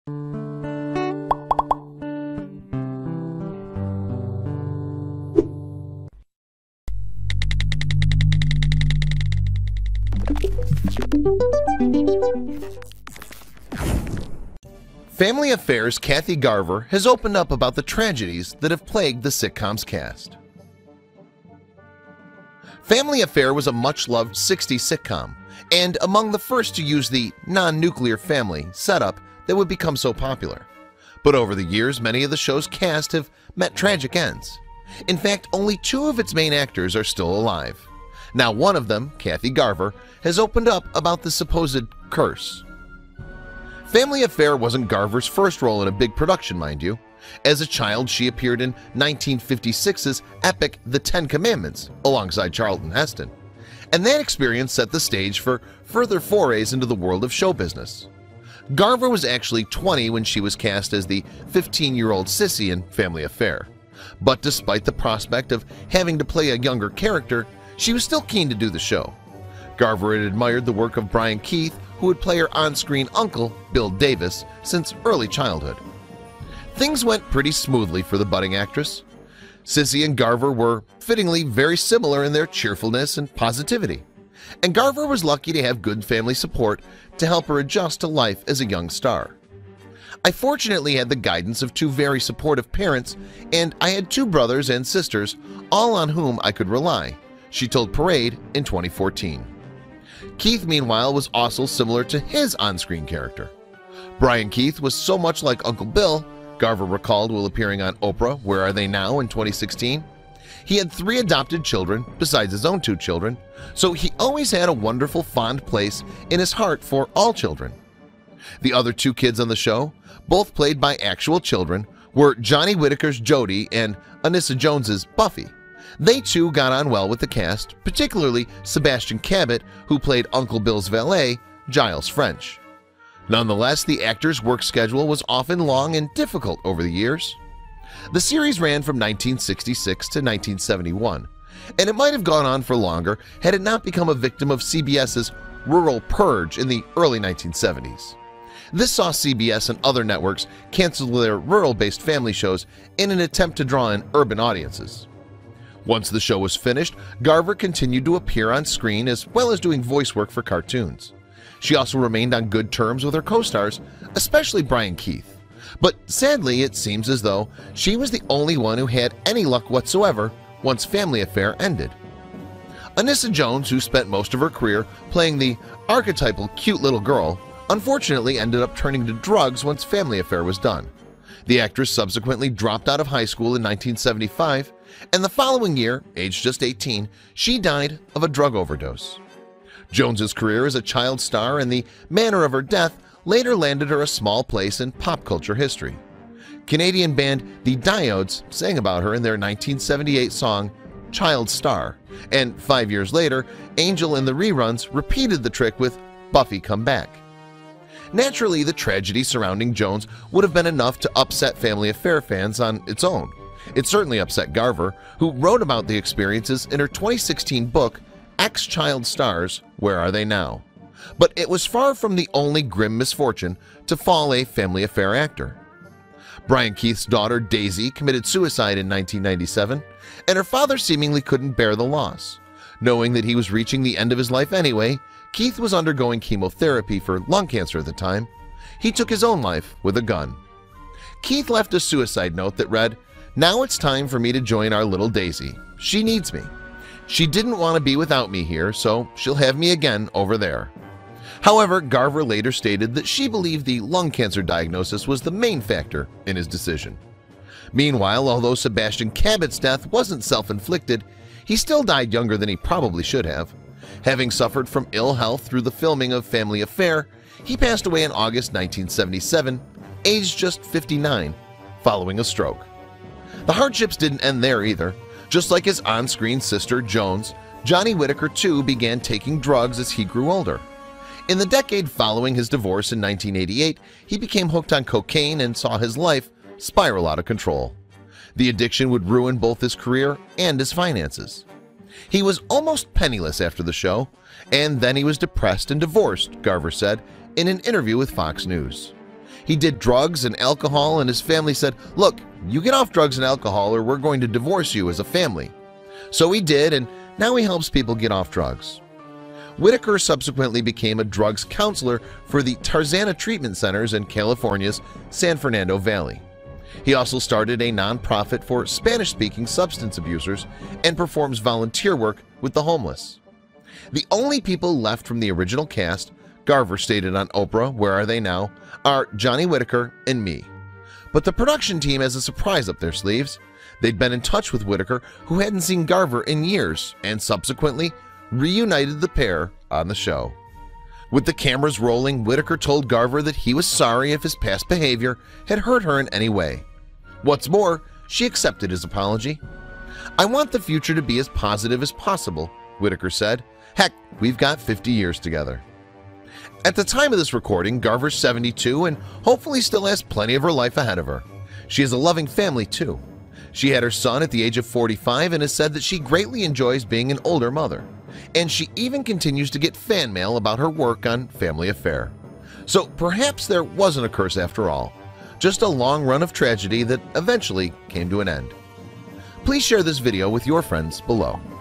Family Affair's Kathy Garver has opened up about the tragedies that have plagued the sitcom's cast. Family Affair was a much-loved 60s sitcom, and among the first to use the non-nuclear family setup that would become so popular. But over the years, many of the show's cast have met tragic ends. In fact, only 2 of its main actors are still alive. Now one of them, Kathy Garver, has opened up about the supposed curse. Family Affair wasn't Garver's first role in a big production, mind you. As a child, she appeared in 1956's epic The Ten Commandments alongside Charlton Heston, and that experience set the stage for further forays into the world of show business. Garver was actually 20 when she was cast as the 15-year-old Sissy in Family Affair, but despite the prospect of having to play a younger character, she was still keen to do the show. Garver had admired the work of Brian Keith, who would play her on-screen uncle, Bill Davis, since early childhood. Things went pretty smoothly for the budding actress. Sissy and Garver were fittingly very similar in their cheerfulness and positivity, and Garver was lucky to have good family support to help her adjust to life as a young star. I fortunately had the guidance of 2 very supportive parents, and I had 2 brothers and sisters, all on whom I could rely, she told Parade in 2014. Keith, meanwhile, was also similar to his on-screen character. Brian Keith was so much like Uncle Bill, Garver recalled while appearing on Oprah, Where Are They Now? In 2016. He had 3 adopted children besides his own 2 children, so he always had a wonderful, fond place in his heart for all children. The other 2 kids on the show, both played by actual children, were Johnny Whitaker's Jody and Anissa Jones's Buffy. They too got on well with the cast, particularly Sebastian Cabot, who played Uncle Bill's valet, Giles French. Nonetheless, the actors' work schedule was often long and difficult over the years. The series ran from 1966 to 1971, and it might have gone on for longer had it not become a victim of CBS's rural purge in the early 1970s. This saw CBS and other networks cancel their rural-based family shows in an attempt to draw in urban audiences. Once the show was finished, Garver continued to appear on screen as well as doing voice work for cartoons. She also remained on good terms with her co-stars, especially Brian Keith. But sadly, it seems as though she was the only one who had any luck whatsoever once Family Affair ended. Anissa Jones, who spent most of her career playing the archetypal cute little girl, unfortunately ended up turning to drugs once Family Affair was done. The actress subsequently dropped out of high school in 1975, and the following year, aged just 18, she died of a drug overdose. Jones's career as a child star and the manner of her death later landed her a small place in pop culture history. Canadian band The Diodes sang about her in their 1978 song Child Star, and 5 years later, Angel and the Reruns repeated the trick with Buffy Come Back. Naturally, the tragedy surrounding Jones would have been enough to upset Family Affair fans on its own. It certainly upset Garver, who wrote about the experiences in her 2016 book, Ex-Child Stars, Where Are They Now? But it was far from the only grim misfortune to fall a Family Affair actor. Brian Keith's daughter, Daisy, committed suicide in 1997, and her father seemingly couldn't bear the loss. Knowing that he was reaching the end of his life anyway, Keith was undergoing chemotherapy for lung cancer at the time. He took his own life with a gun. Keith left a suicide note that read, "Now it's time for me to join our little Daisy. She needs me. She didn't want to be without me here, so she'll have me again over there." However, Garver later stated that she believed the lung cancer diagnosis was the main factor in his decision. Meanwhile, although Sebastian Cabot's death wasn't self-inflicted, he still died younger than he probably should have. Having suffered from ill health through the filming of Family Affair, he passed away in August 1977, aged just 59, following a stroke. The hardships didn't end there either. Just like his on-screen sister, Jones, Johnny Whitaker too began taking drugs as he grew older. In the decade following his divorce in 1988, he became hooked on cocaine and saw his life spiral out of control. The addiction would ruin both his career and his finances. He was almost penniless after the show, and then he was depressed and divorced, Garver said in an interview with Fox News. He did drugs and alcohol, and his family said, "Look, you get off drugs and alcohol or we're going to divorce you as a family." So he did, and now he helps people get off drugs. Whitaker subsequently became a drugs counselor for the Tarzana treatment centers in California's San Fernando Valley. He also started a nonprofit for Spanish-speaking substance abusers and performs volunteer work with the homeless. The only people left from the original cast, Garver stated on Oprah, "Where Are They Now?" are Johnny Whitaker and me. But the production team has a surprise up their sleeves. They'd been in touch with Whitaker, who hadn't seen Garver in years, and subsequently reunited the pair on the show. With the cameras rolling, Whitaker told Garver that he was sorry if his past behavior had hurt her in any way. What's more, she accepted his apology. "I want the future to be as positive as possible," Whitaker said. "Heck, we've got 50 years together." At the time of this recording, Garver's 72 and hopefully still has plenty of her life ahead of her. She has a loving family too. She had her son at the age of 45 and has said that she greatly enjoys being an older mother. And she even continues to get fan mail about her work on Family Affair. So perhaps there wasn't a curse after all, just a long run of tragedy that eventually came to an end. Please share this video with your friends below.